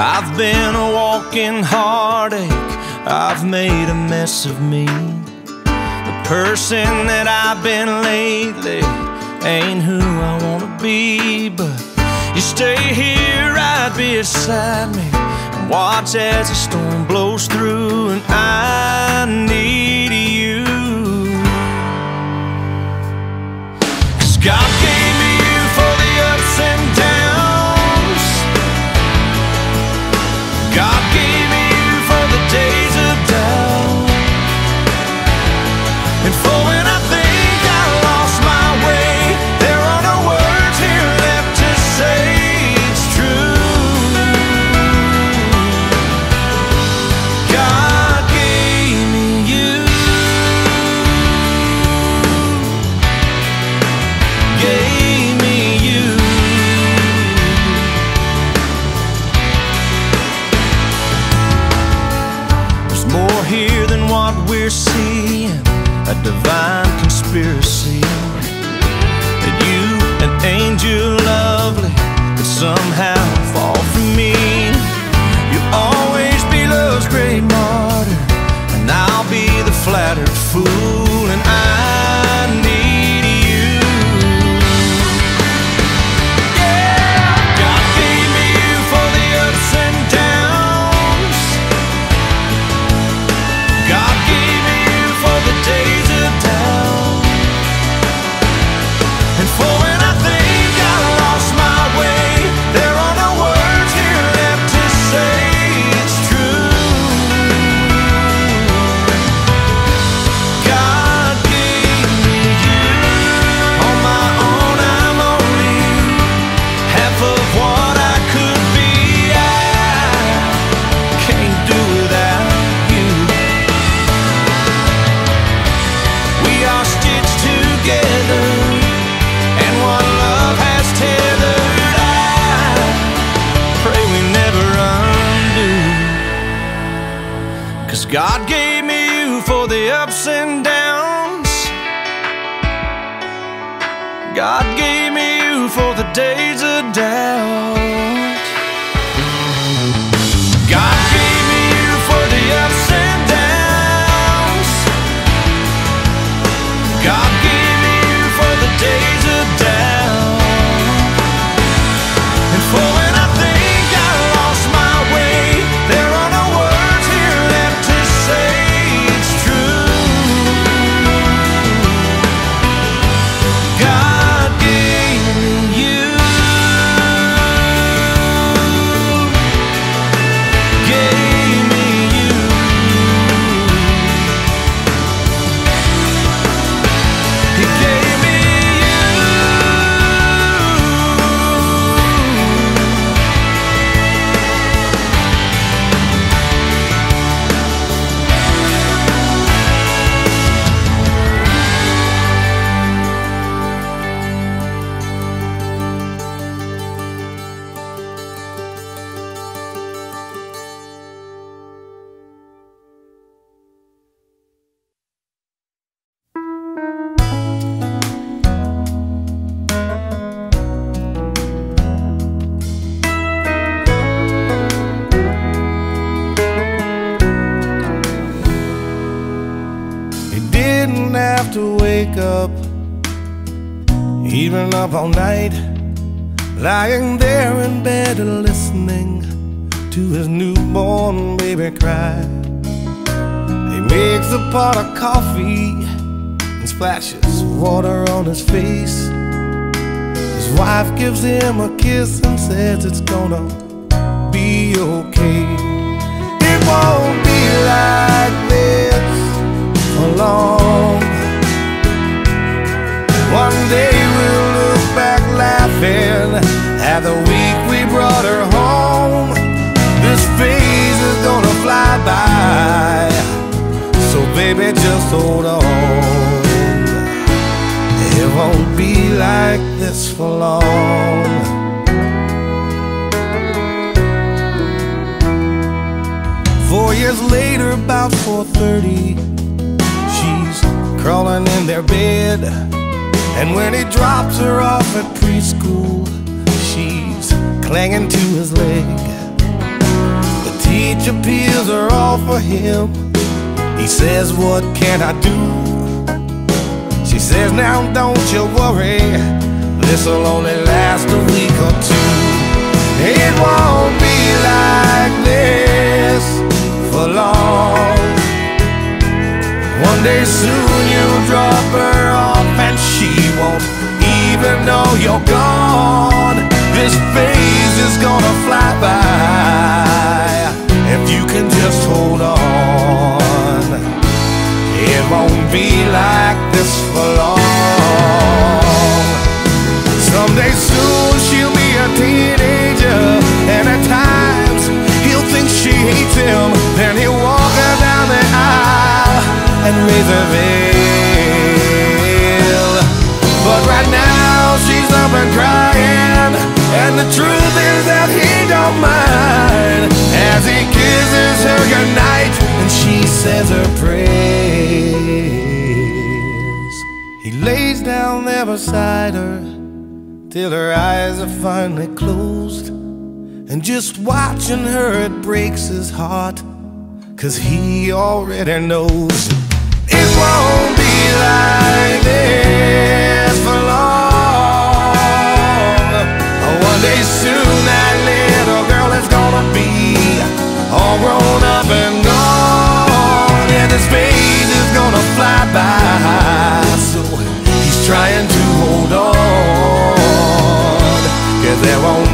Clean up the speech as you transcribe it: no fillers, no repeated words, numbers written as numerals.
I've been a walking heartache, I've made a mess of me. The person that I've been lately ain't who I wanna be. But you stay here right beside me and watch as the storm blows through. And I need you, 'cause God gave me you for the ups and downs. God gave me you for the days of doubt, and for when I think I lost my way, there are no words here left to say it's true. God gave me you, gave me you. There's more here than what we're seeing, a divine conspiracy, that you, an angel lovely, could somehow fall for me. You'll always be love's great martyr, and I'll be the flattered fool. And I need you. Yeah, God gave me you for the ups and downs. God gave me you for the days of doubt, and for when I think I lost my way, there are no words here left to say it's true. God gave me you. On my own I'm only half of what I could be. I can't do without you. We are stitched together, and what love has tethered, I pray we never undo. 'Cause God gave me you for the ups and downs. God gave me you for the days of doubt. God gave me you for the ups and downs. God gave me you for the days of doubt, and for when I think I lost my way, there are no words here left to say it's true. God gave me you, gave me you. He gave me you. He didn't have to wake up, even up all night, lying there in bed listening to his newborn baby cry. He makes a pot of coffee and splashes water on his face. His wife gives him a kiss and says it's gonna be okay. It won't be like this for long. One day we'll look back laughing at the week we brought her home. This phase is gonna fly by, so baby just hold on. It won't be like this for long. 4 years later, about 4:30, she's crawling in their bed, and when he drops her off at preschool, she's clinging to his leg. age appeals are all for him. He says, what can I do? She says, now don't you worry, this'll only last a week or two. It won't be like this for long. One day soon you'll drop her off and she won't even know you're gone. This phase is gonna fly by if you can just hold on. It won't be like this for long. Someday soon she'll be a teenager, and at times he'll think she hates him. Then he'll walk her down the aisle and raise her veil. But right now she's up and crying, and the truth is that he don't mind as he kisses her goodnight and she says her prayers. He lays down there beside her till her eyes are finally closed, and just watching her it breaks his heart, 'cause he already knows it won't be like this for long. One day soon that little girl is gonna be all grown up and gone, and this phase is gonna fly by. So he's trying to hold on, 'cause there won't